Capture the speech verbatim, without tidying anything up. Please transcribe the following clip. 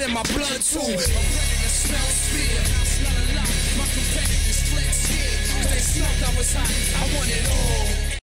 in my blood too. My predator smells fear. I smell a lot. My competitors flex here. Cause they smelled I was hot. I want it all.